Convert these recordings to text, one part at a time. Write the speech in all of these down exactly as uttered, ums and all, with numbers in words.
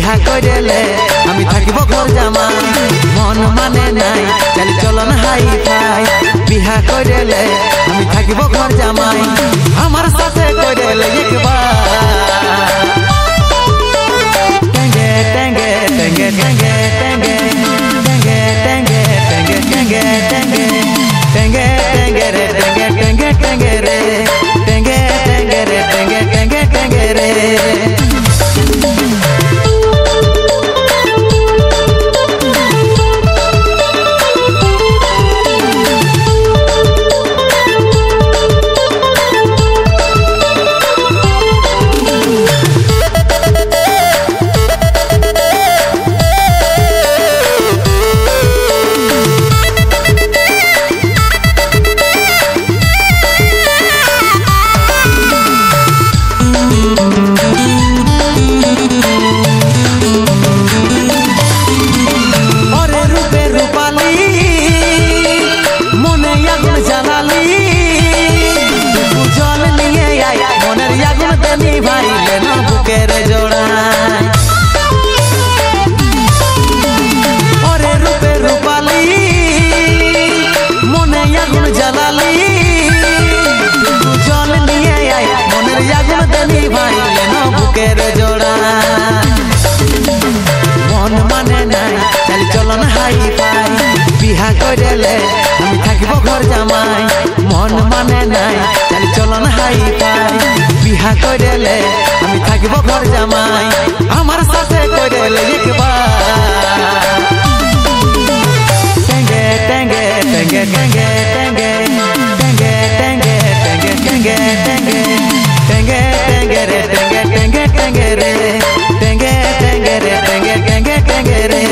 বিহা কইলে আমি থাকিব ঘর জামাই মন মানে নাই চালি চলন হাই ফাই বিহা কইলে আমি থাকিব ঘর জামাই আমার সাথে কইলে একবার টেঙ্গে টেঙ্গে টেঙ্গে টেঙ্গে টেঙ্গে টেঙ্গে টেঙ্গে টেঙ্গে টেঙ্গে টেঙ্গে টেঙ্গে রে টেঙ্গে টেঙ্গে টেঙ্গে রে টেঙ্গে টেঙ্গে রে টেঙ্গে টেঙ্গে টেঙ্গে রে মন মানে নাই চালি চলন হাই ফাই বিহা কইলে আমি থাকিব ঘর জামাই মন মানে নাই চালি চলন হাই ফাই বিহা কইলে আমি থাকিব ঘর জামাই আমার সাথে কইলে একবার টেঙ্গে টেঙ্গে টেঙ্গে টেঙ্গে টেঙ্গে টেঙ্গে টেঙ্গে টেঙ্গে টেঙ্গে টেঙ্গে টেঙ্গে টেঙ্গে রে টেঙ্গে টেঙ্গে টেঙ্গে রে টেঙ্গে টেঙ্গে রে টেঙ্গে টেঙ্গে টেঙ্গে রে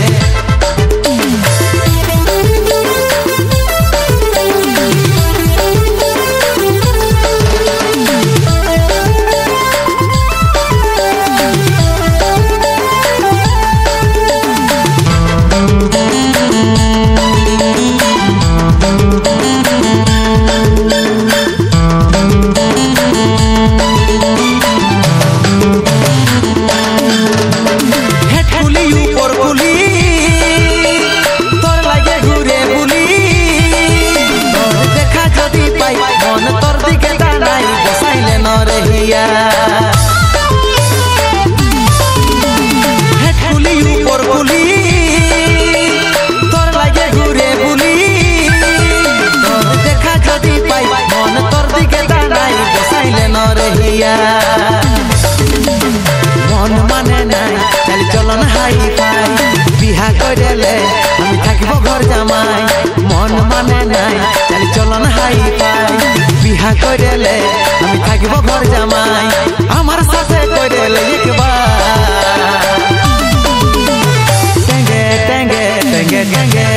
মন মানে নাই চালি চলন হাই ফাই বিহা কইলে আমি থাকিব ঘর জামাই মন মানে নাই চালি চলন হাই ফাই বিহা কইলে আমি থাকিব ঘর জামাই আমার সাথে কইলে একবার টেঙ্গে টেঙ্গে টেঙ্গে টেঙ্গে